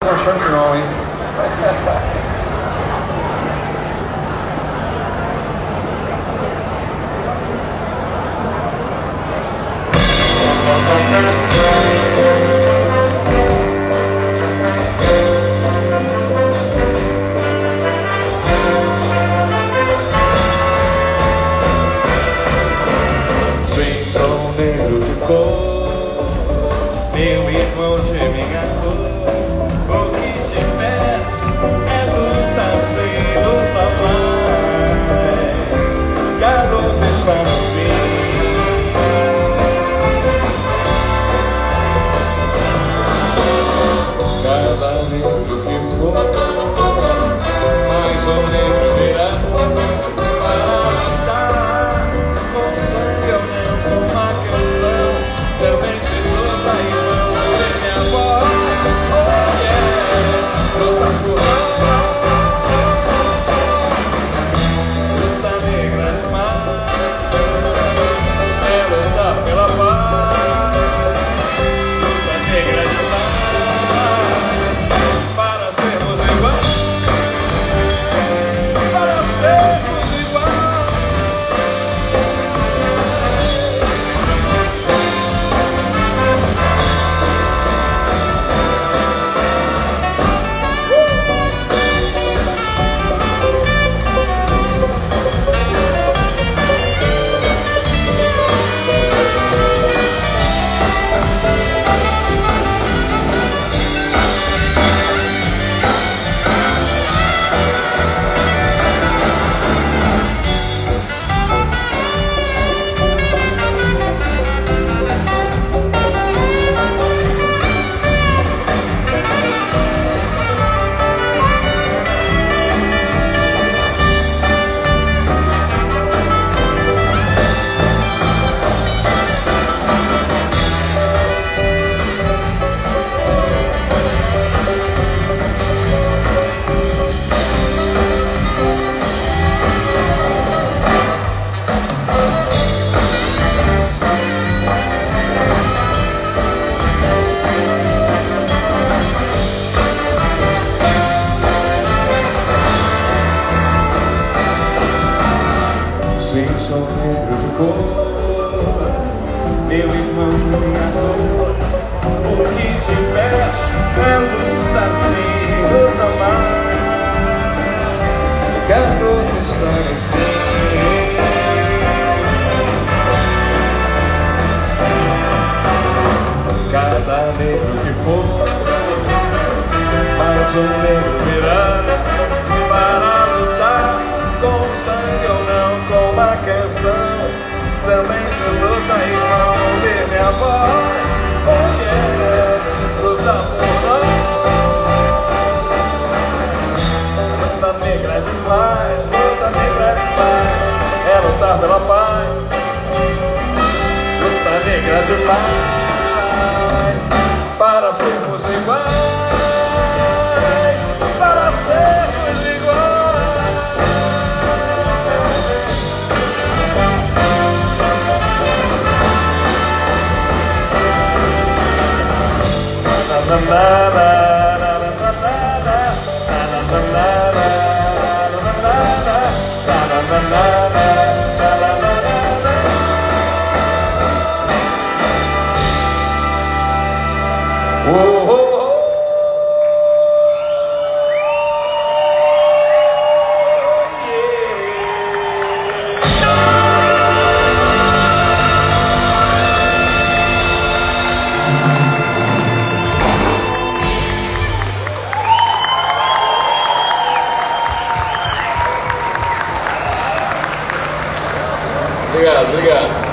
Tô achando que não, hein? Sim, sou negro de cor, meu irmão de minha cor. O que te peço é luta sem luta mais. Garoto está no fim. Cada negro que for, mais um negro virá para lutar com sangue ou não, com uma canção. Também se luta e não ouvir minha voz. Oh yeah, luta por luta negra demais. É lutar pela paz. Luta negra demais. Para sermos iguais. Para sermos iguais. Sim, sou negro de cor, meu irmão de minha cor. O que te peço é luta sem luta mais. Garoto está no fim. Cada negro que for, mais um negro virá para lutar com sangue ou não, com uma canção. Também se luta e não ouvir minha voz. Oh yeah, luta por nós. Luta negra demais, luta negra demais. É lutar pela paz. Luta negra demais. Para sermos iguais. Para sermos iguais. Na na na na na na na na. Oh, oh, oh. Obrigado, obrigado.